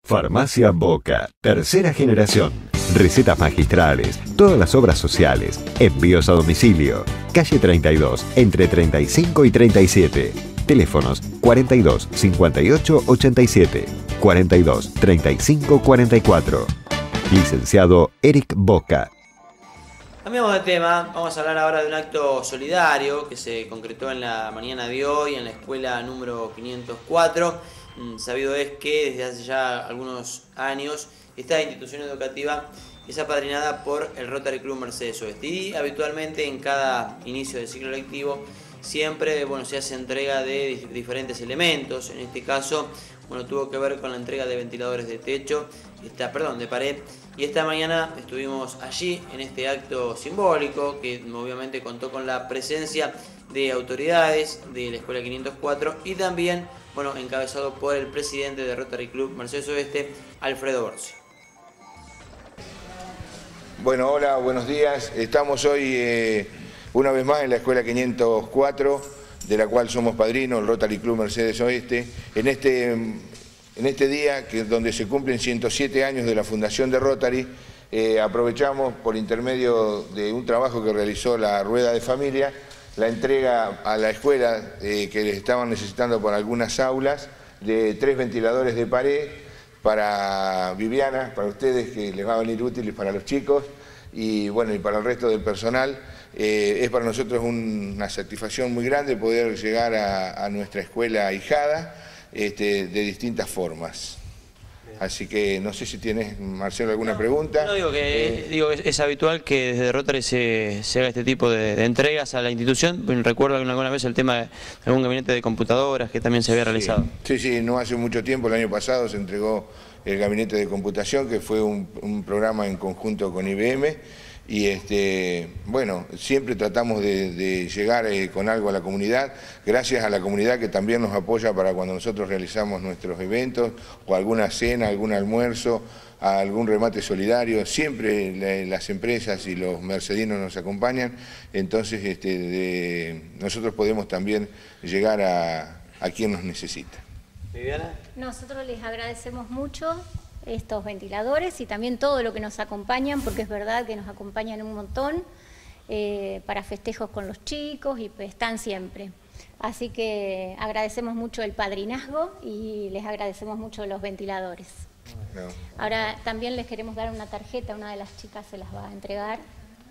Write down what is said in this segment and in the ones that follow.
Farmacia Boca, tercera generación. Recetas magistrales, todas las obras sociales, envíos a domicilio. Calle 32, entre 35 y 37. Teléfonos 42 58 87, 42 35 44. Licenciado Eric Boca. Cambiamos de tema, vamos a hablar ahora de un acto solidario que se concretó en la mañana de hoy en la escuela número 504. Sabido es que desde hace ya algunos años esta institución educativa es apadrinada por el Rotary Club Mercedes Oeste y habitualmente en cada inicio del ciclo lectivo siempre se hace entrega de diferentes elementos. En este caso tuvo que ver con la entrega de ventiladores de techo, de pared. Y esta mañana estuvimos allí en este acto simbólico que obviamente contó con la presencia de autoridades de la Escuela 504 y también, encabezado por el presidente de Rotary Club Mercedes Oeste, Alfredo Borsi. Bueno, hola, buenos días. Estamos hoy una vez más en la Escuela 504, de la cual somos padrinos, el Rotary Club Mercedes Oeste, en este día donde se cumplen 107 años de la fundación de Rotary. Aprovechamos por intermedio de un trabajo que realizó la Rueda de Familia, la entrega a la escuela que estaban necesitando por algunas aulas de 3 ventiladores de pared para Viviana, para ustedes, que les va a venir útiles para los chicos y para el resto del personal. Es para nosotros una satisfacción muy grande poder llegar a nuestra escuela ahijada de distintas formas. Así que no sé si tienes, Marcelo, alguna pregunta. No, digo que es habitual que desde Rotary se haga este tipo de entregas a la institución. Recuerdo alguna vez el tema de algún gabinete de computadoras que también se había realizado. Sí, no hace mucho tiempo, el año pasado se entregó el gabinete de computación, que fue un programa en conjunto con IBM. Y siempre tratamos de llegar con algo a la comunidad, gracias a la comunidad que también nos apoya para cuando nosotros realizamos nuestros eventos, o alguna cena, algún almuerzo, algún remate solidario. Siempre las empresas y los mercedinos nos acompañan, entonces nosotros podemos también llegar a quien nos necesita. ¿Viviana? Nosotros les agradecemos mucho estos ventiladores y también todo lo que nos acompañan, porque es verdad que nos acompañan un montón para festejos con los chicos y están siempre. Así que agradecemos mucho el padrinazgo y les agradecemos mucho los ventiladores. Ahora también les queremos dar una tarjeta, una de las chicas se las va a entregar.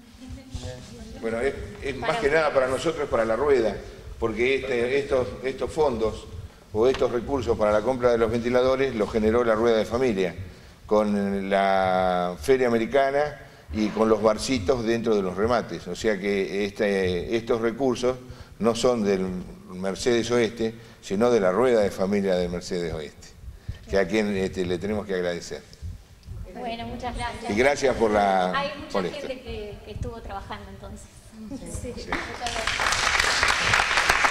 Bueno, es más que nada para nosotros, para la rueda, porque estos fondos o estos recursos para la compra de los ventiladores los generó la Rueda de Familia, con la Feria Americana y con los barcitos dentro de los remates. O sea que estos recursos no son del Mercedes Oeste, sino de la Rueda de Familia del Mercedes Oeste, que a quien le tenemos que agradecer. Bueno, muchas gracias. Y gracias por Hay mucha esto. gente que estuvo trabajando entonces. Sí. Muchas gracias.